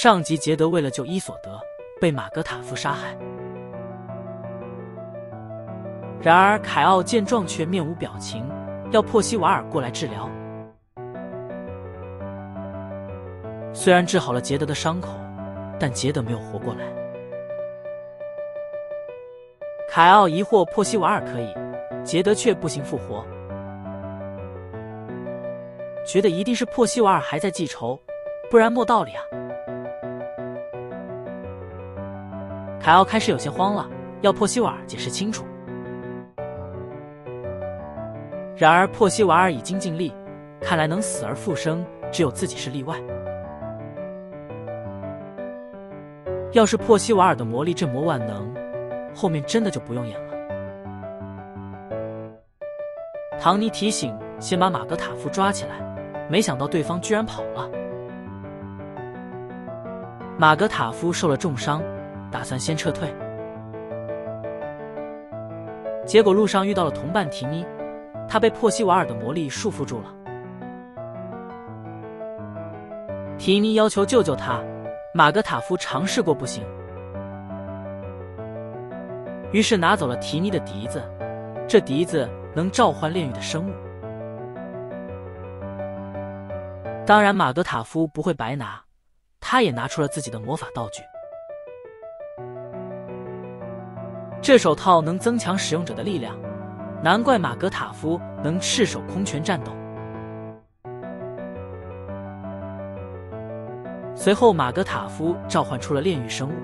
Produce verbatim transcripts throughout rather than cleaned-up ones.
上集杰德为了救伊索德，被马格塔夫杀害。然而凯奥见状却面无表情，要珀西瓦尔过来治疗。虽然治好了杰德的伤口，但杰德没有活过来。凯奥疑惑珀西瓦尔可以，杰德却不行复活，觉得一定是珀西瓦尔还在记仇，不然没道理啊。凯奥开始有些慌了，要珀西瓦尔解释清楚。然而珀西瓦尔已经尽力，看来能死而复生，只有自己是例外。要是珀西瓦尔的魔力这么万能，后面真的就不用演了。唐尼提醒先把马格塔夫抓起来，没想到对方居然跑了。马格塔夫受了重伤，打算先撤退，结果路上遇到了同伴提尼，他被珀西瓦尔的魔力束缚住了。提尼要求救救他，马格塔夫尝试过不行，于是拿走了提尼的笛子，这笛子能召唤炼狱的生物。当然马格塔夫不会白拿，他也拿出了自己的魔法道具。这手套能增强使用者的力量，难怪马格塔夫能赤手空拳战斗。随后马格塔夫召唤出了炼狱生物。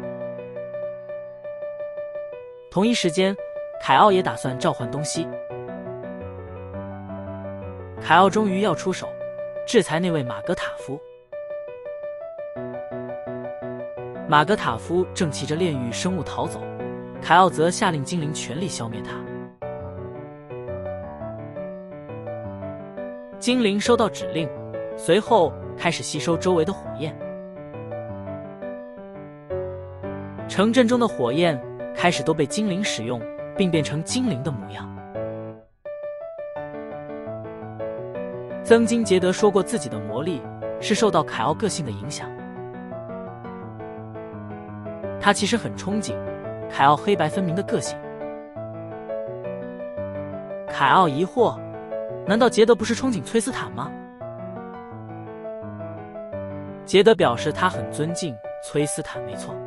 同一时间，凯奥也打算召唤东西。凯奥终于要出手制裁那位马格塔夫。马格塔夫正骑着炼狱生物逃走，凯奥则下令精灵全力消灭他。精灵收到指令，随后开始吸收周围的火焰。城镇中的火焰开始都被精灵使用，并变成精灵的模样。曾经杰德说过自己的魔力是受到凯奥个性的影响，他其实很憧憬凯奥黑白分明的个性。凯奥疑惑，难道杰德不是憧憬崔斯坦吗？杰德表示他很尊敬崔斯坦，没错，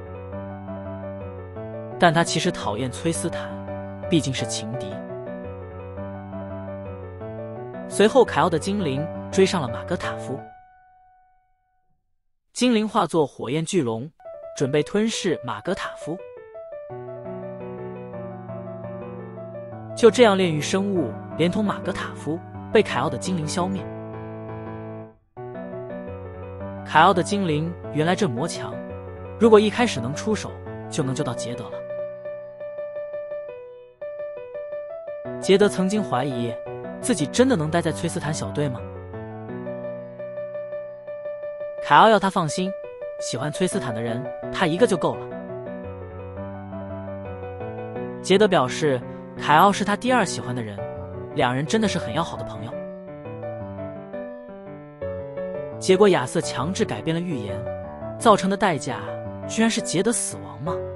但他其实讨厌崔斯坦，毕竟是情敌。随后凯奥的精灵追上了马格塔夫，精灵化作火焰巨龙，准备吞噬马格塔夫。就这样，炼狱生物连同马格塔夫被凯奥的精灵消灭。凯奥的精灵原来这魔强，如果一开始能出手，就能救到杰德了。杰德曾经怀疑自己真的能待在崔斯坦小队吗？凯奥要他放心，喜欢崔斯坦的人他一个就够了。杰德表示凯奥是他第二喜欢的人，两人真的是很要好的朋友。结果亚瑟强制改变了预言，造成的代价居然是杰德死亡吗？